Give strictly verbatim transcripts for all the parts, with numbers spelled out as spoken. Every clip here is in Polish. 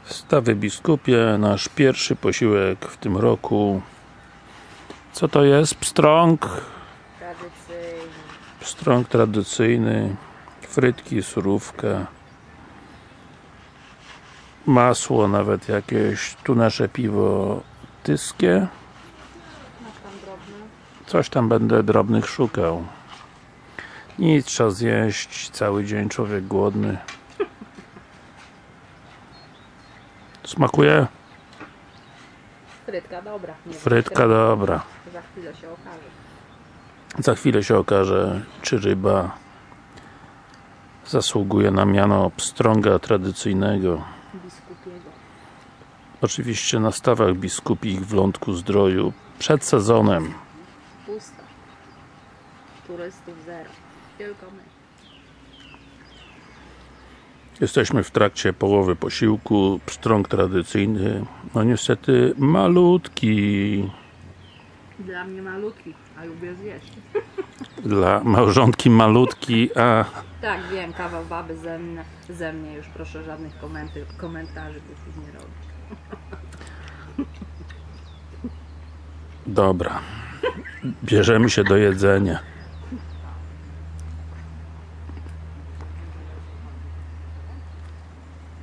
Stawy Biskupie, nasz pierwszy posiłek w tym roku. Co to jest? Pstrąg? Tradycyjny. Pstrąg tradycyjny. Frytki, surówka. Masło nawet jakieś. Tu nasze piwo tyskie. Masz tam drobne? Coś tam będę drobnych szukał. Nic, trzeba zjeść. Cały dzień człowiek głodny. Smakuje? Frytka dobra. Nie Frytka wiem, dobra. Za chwilę się okaże. Za chwilę się okaże, czy ryba zasługuje na miano pstrąga tradycyjnego. Biskupiego. Oczywiście na stawach biskupich w Lądku-Zdroju przed sezonem. Pusta. Turystów zero. Tylko my. Jesteśmy w trakcie połowy posiłku. Pstrąg tradycyjny, no niestety malutki. Dla mnie malutki, a lubię zjeść. Dla małżonki malutki, a Tak, wiem, kawał baby ze mnie, ze mnie już proszę żadnych komenty, komentarzy tu nie robić. dobra. Bierzemy się do jedzenia.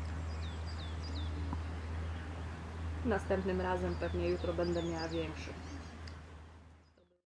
Następnym razem pewnie jutro będę miała większy.